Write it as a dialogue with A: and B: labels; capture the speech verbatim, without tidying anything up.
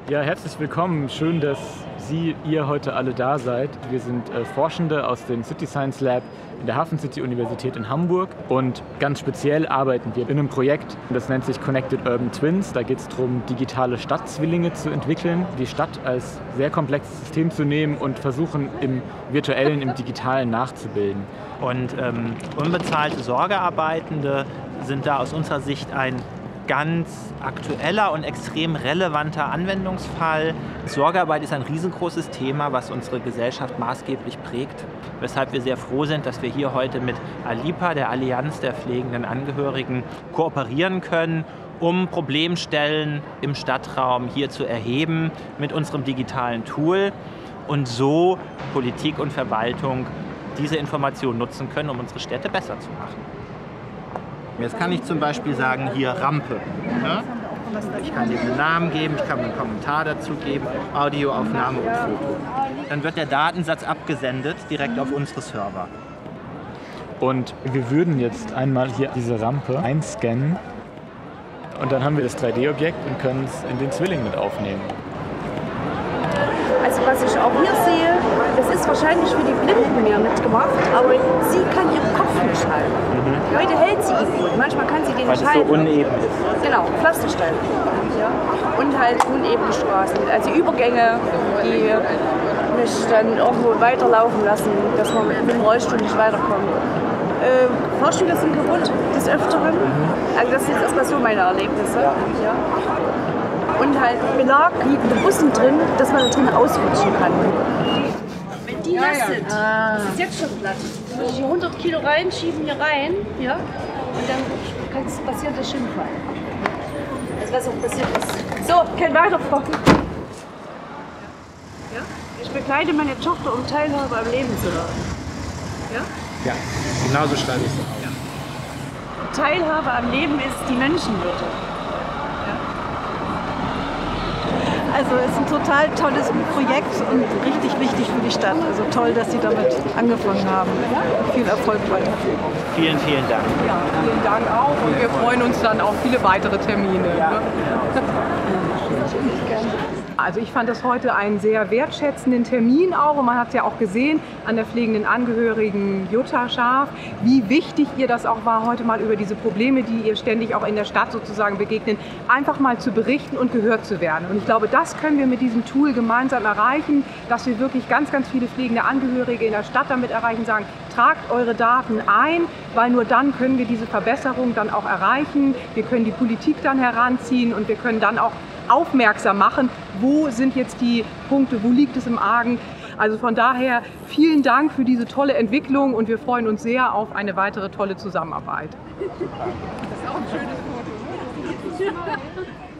A: Ja, herzlich willkommen. Schön, dass Sie, ihr heute alle da seid. Wir sind äh, Forschende aus dem City Science Lab in der Hafen City Universität in Hamburg und ganz speziell arbeiten wir in einem Projekt, das nennt sich Connected Urban Twins. Da geht es darum, digitale Stadtzwillinge zu entwickeln, die Stadt als sehr komplexes System zu nehmen und versuchen, im virtuellen, im digitalen nachzubilden.
B: Und ähm, unbezahlte Sorgearbeitende sind da aus unserer Sicht ein ganz aktueller und extrem relevanter Anwendungsfall. Sorgearbeit ist ein riesengroßes Thema, was unsere Gesellschaft maßgeblich prägt, weshalb wir sehr froh sind, dass wir hier heute mit ALIPA, der Allianz der pflegenden Angehörigen, kooperieren können, um Problemstellen im Stadtraum hier zu erheben mit unserem digitalen Tool und so Politik und Verwaltung diese Informationen nutzen können, um unsere Städte besser zu machen. Jetzt kann ich zum Beispiel sagen, hier Rampe. Ja? Ich kann dem einen Namen geben, ich kann einen Kommentar dazu geben, Audioaufnahme und Foto. Dann wird der Datensatz abgesendet direkt auf unsere Server.
A: Und wir würden jetzt einmal hier diese Rampe einscannen und dann haben wir das drei D Objekt und können es in den Zwilling mit aufnehmen.
C: Also was ich auch hier sehe, das ist wahrscheinlich für die Blinden mehr mitgemacht, aber sie kann ihren Kopf nicht halten. Mhm. Heute hält sie ihn gut, manchmal kann sie den
B: Weil
C: nicht
B: es
C: halten.
B: so uneben ist.
C: Genau, Pflastersteine. Ja. Und halt unebene Straßen, also Übergänge, die mich dann irgendwo weiterlaufen lassen, dass man mit dem Rollstuhl nicht weiterkommt. Äh, Fahrstühle sind kaputt, des Öfteren. Mhm. Also das sind jetzt erstmal so meine Erlebnisse. Ja. Und halt Belag wie in Bussen drin, dass man da drin ausrutschen kann. Wenn die nass sind, ah. das ist jetzt schon platt. Dann muss ich hier hundert Kilo reinschieben, hier rein, ja, und dann kann es passieren, der Schimpfall. Also was auch passiert ist. So, kein Weiterfahren. Ja? Ich begleite meine Tochter, um Teilhabe am Leben zu haben. Ja?
B: Ja, genauso schreibe ich es auch. Ja.
C: Teilhabe am Leben ist die Menschenwürde.
D: Also es ist ein total tolles Projekt und richtig wichtig für die Stadt. Also toll, dass Sie damit angefangen haben. Viel Erfolg weiter.
B: Vielen, vielen Dank.
E: Ja, vielen Dank auch und wir freuen uns dann auf viele weitere Termine.
B: Ja.
E: Ne? Also ich fand das heute einen sehr wertschätzenden Termin auch und man hat es ja auch gesehen an der pflegenden Angehörigen Jutta Scharf, wie wichtig ihr das auch war, heute mal über diese Probleme, die ihr ständig auch in der Stadt sozusagen begegnen, einfach mal zu berichten und gehört zu werden. Und ich glaube, das können wir mit diesem Tool gemeinsam erreichen, dass wir wirklich ganz, ganz viele pflegende Angehörige in der Stadt damit erreichen, sagen, tragt eure Daten ein, weil nur dann können wir diese Verbesserung dann auch erreichen. Wir können die Politik dann heranziehen und wir können dann auch aufmerksam machen, wo sind jetzt die Punkte, wo liegt es im Argen. Also von daher vielen Dank für diese tolle Entwicklung und wir freuen uns sehr auf eine weitere tolle Zusammenarbeit. Das ist auch ein schönes Foto.